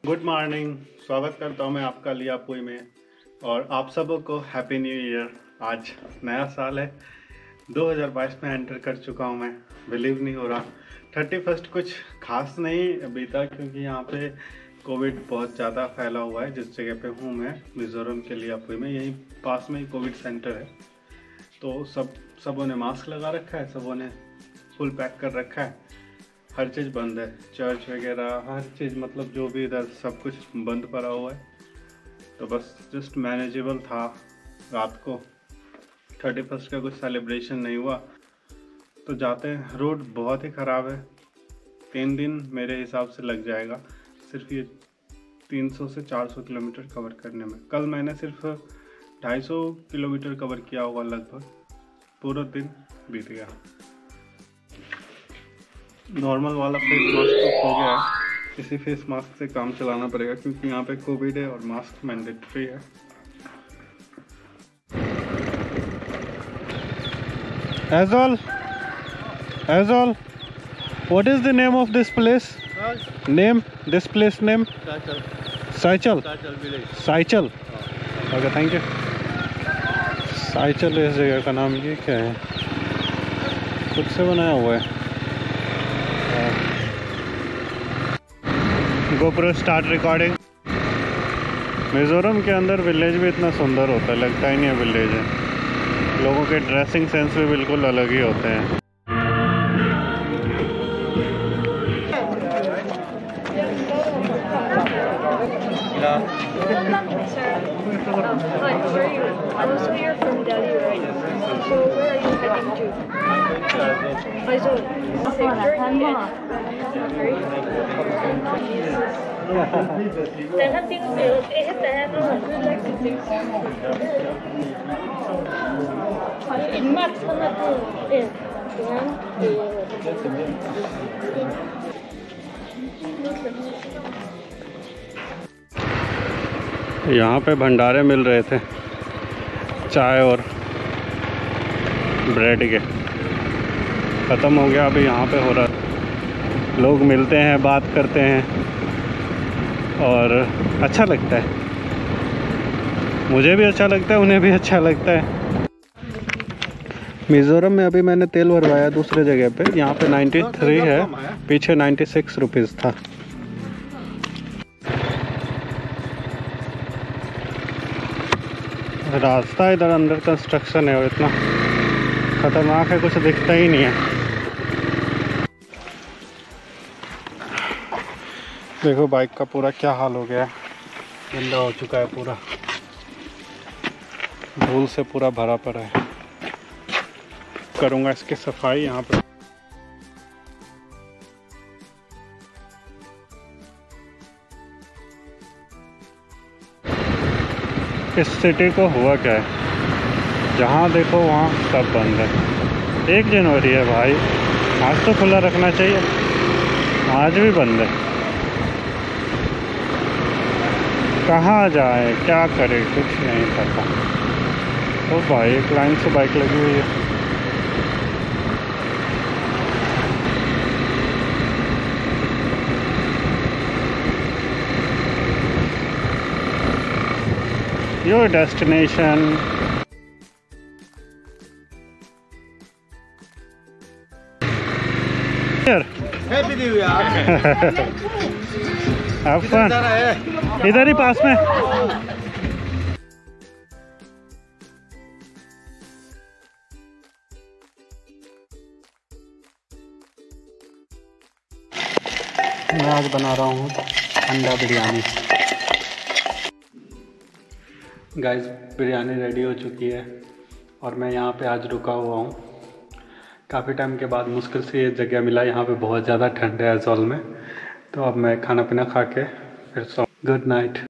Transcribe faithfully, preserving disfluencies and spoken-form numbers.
Good morning. स्वागत करता हूँ मैं आपका लियापुई में और आप सबों को हैप्पी न्यू ईयर। आज नया साल है, दो हज़ार बाईस में एंटर कर चुका हूँ मैं। बिलीव नहीं हो रहा। थर्टी फर्स्ट कुछ खास नहीं बीता क्योंकि यहाँ पे कोविड बहुत ज़्यादा फैला हुआ है। जिस जगह पे हूँ मैं मिज़ोरम के लियापुई में, यहीं पास में ही कोविड सेंटर है। तो सब सबों ने मास्क लगा रखा है, सबों ने फुल पैक कर रखा है। हर चीज़ बंद है, चर्च वगैरह हर चीज़, मतलब जो भी इधर सब कुछ बंद पड़ा हुआ है। तो बस जस्ट मैनेजेबल था। रात को थर्टी फर्स्ट का कुछ सेलिब्रेशन नहीं हुआ। तो जाते हैं, रोड बहुत ही ख़राब है। तीन दिन मेरे हिसाब से लग जाएगा सिर्फ ये तीन सौ से चार सौ किलोमीटर कवर करने में। कल मैंने सिर्फ ढाई सौ किलोमीटर कवर किया होगा लगभग। पूरा दिन बीत गया। नॉर्मल वाला फेस मास्क तो हो गया है, इसी फेस मास्क से काम चलाना पड़ेगा क्योंकि यहाँ पे कोविड है और मास्क मैंडेटरी है। Aizawl, Aizawl, what is the name of this place? Name, this place name? Saichal. Saichal. Okay, thank you. Saichal इस जगह का नाम। ये क्या है? खुद से बनाया हुआ है। GoPro start recording. मिज़ोरम के अंदर विलेज भी इतना सुंदर होता है, लगता ही नहीं है विलेज है। लोगों के ड्रेसिंग सेंस भी बिल्कुल अलग ही होते हैं। यहाँ पे भंडारे मिल रहे थे चाय और ब्रेड के, ख़त्म हो गया। अभी यहाँ पे हो रहा है, लोग मिलते हैं, बात करते हैं और अच्छा लगता है। मुझे भी अच्छा लगता है, उन्हें भी अच्छा लगता है। मिज़ोरम में अभी मैंने तेल भरवाया दूसरे जगह पे, यहाँ पे तिरानवे है, पीछे छियानवे रुपीस था। रास्ता इधर अंदर कंस्ट्रक्शन है और इतना खतरनाक है, कुछ दिखता ही नहीं है। देखो बाइक का पूरा क्या हाल हो गया है, गंदा हो चुका है पूरा, धूल से पूरा भरा पड़ा है। करूँगा इसकी सफाई यहाँ पर। इस सिटी को हुआ क्या है, जहाँ देखो वहाँ सब बंद है। एक जनवरी है भाई, आज तो खुला रखना चाहिए, आज भी बंद है। कहाँ जाए, क्या करे, कुछ नहीं पता। तो भाई एक लाइन से बाइक लगी हुई है। Your destination. Happy new year. इधर ही पास में। मैं आज बना रहा हूँ अंडा बिरयानी। गाइस, बिरयानी रेडी हो चुकी है और मैं यहाँ पे आज रुका हुआ हूँ। काफ़ी टाइम के बाद मुश्किल से ये जगह मिला। यहाँ पे बहुत ज़्यादा ठंड है एजोल में। तो अब मैं खाना पीना खा के फिर सो। Good night.